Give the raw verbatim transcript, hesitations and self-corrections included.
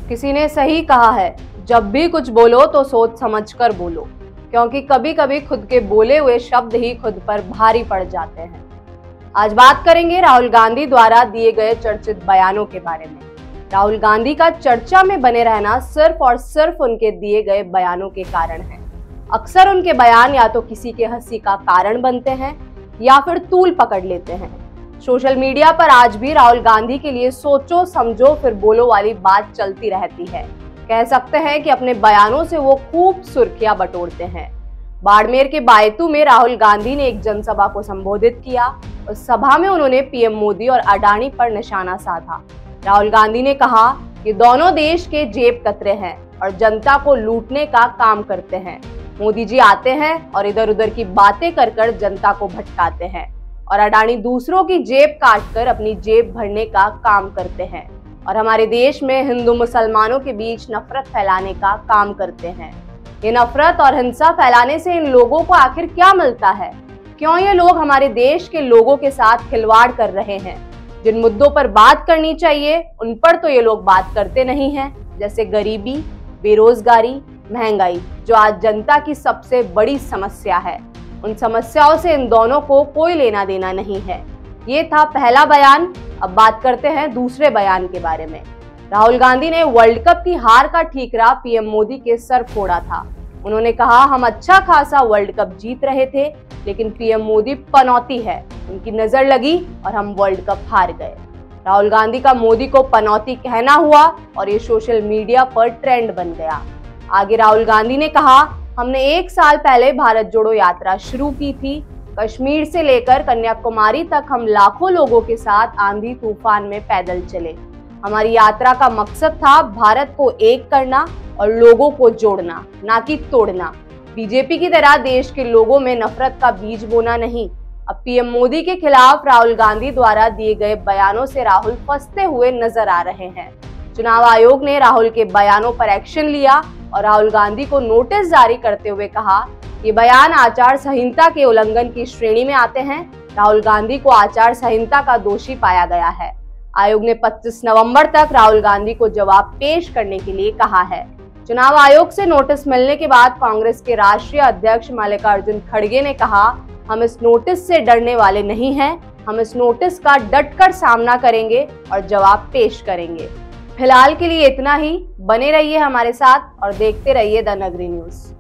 किसी ने सही कहा है, जब भी कुछ बोलो तो सोच समझकर बोलो, क्योंकि कभी कभी खुद के बोले हुए शब्द ही खुद पर भारी पड़ जाते हैं। आज बात करेंगे राहुल गांधी द्वारा दिए गए चर्चित बयानों के बारे में। राहुल गांधी का चर्चा में बने रहना सिर्फ और सिर्फ उनके दिए गए बयानों के कारण है। अक्सर उनके बयान या तो किसी के हंसी का कारण बनते हैं या फिर तूल पकड़ लेते हैं। सोशल मीडिया पर आज भी राहुल गांधी के लिए सोचो समझो फिर बोलो वाली बात चलती रहती है। कह सकते हैं कि अपने बयानों से वो खूब सुर्खियां बटोरते हैं। बाड़मेर के बायतू में राहुल गांधी ने एक जनसभा को संबोधित किया। उस सभा में उन्होंने पीएम मोदी और अडानी पर निशाना साधा। राहुल गांधी ने कहा कि दोनों देश के जेब कतरे हैं और जनता को लूटने का काम करते हैं। मोदी जी आते हैं और इधर उधर की बातें कर कर जनता को भटकाते हैं और अडानी दूसरों की जेब काट कर अपनी जेब भरने का काम करते हैं और हमारे देश में हिंदू मुसलमानों के बीच नफरत फैलाने का काम करते हैं। ये नफरत और हिंसा फैलाने से इन लोगों को आखिर क्या मिलता है? क्यों ये लोग हमारे देश के लोगों के साथ खिलवाड़ कर रहे हैं? जिन मुद्दों पर बात करनी चाहिए उन पर तो ये लोग बात करते नहीं हैं, जैसे गरीबी, बेरोजगारी, महंगाई, जो आज जनता की सबसे बड़ी समस्या है। उन समस्याओं से इन दोनों को कोई लेना देना नहीं है। ये था पहला बयान। अब बात करते हैं दूसरे बयान के बारे में। राहुल गांधी ने वर्ल्ड कप की हार का ठीकरा पीएम मोदी के सर फोड़ा था। उन्होंने कहा, हम अच्छा खासा वर्ल्ड कप जीत रहे थे, लेकिन पीएम मोदी पनौती है, उनकी नजर लगी और हम वर्ल्ड कप हार गए। राहुल गांधी का मोदी को पनौती कहना हुआ और ये सोशल मीडिया पर ट्रेंड बन गया। आगे राहुल गांधी ने कहा, हमने एक साल पहले भारत जोड़ो यात्रा शुरू की थी। कश्मीर से लेकर कन्याकुमारी तक हम लाखों लोगों के साथ आंधी तूफान में पैदल चले। हमारी यात्रा का मकसद था भारत को एक करना और लोगों को जोड़ना, ना कि तोड़ना। बीजेपी की तरह देश के लोगों में नफरत का बीज बोना नहीं। अब पीएम मोदी के खिलाफ राहुल गांधी द्वारा दिए गए बयानों से राहुल फंसते हुए नजर आ रहे हैं। चुनाव आयोग ने राहुल के बयानों पर एक्शन लिया और राहुल गांधी को नोटिस जारी करते हुए कहा, ये बयान आचार संहिता के उल्लंघन की श्रेणी में आते हैं। राहुल गांधी को आचार संहिता का दोषी पाया गया है। आयोग ने पच्चीस नवंबर तक राहुल गांधी को जवाब पेश करने के लिए कहा है। चुनाव आयोग से नोटिस मिलने के बाद कांग्रेस के राष्ट्रीय अध्यक्ष मल्लिकार्जुन खड़गे ने कहा, हम इस नोटिस से डरने वाले नहीं हैं। हम इस नोटिस का डटकर सामना करेंगे और जवाब पेश करेंगे। फिलहाल के लिए इतना ही। बने रहिए हमारे साथ और देखते रहिए द नगरी न्यूज।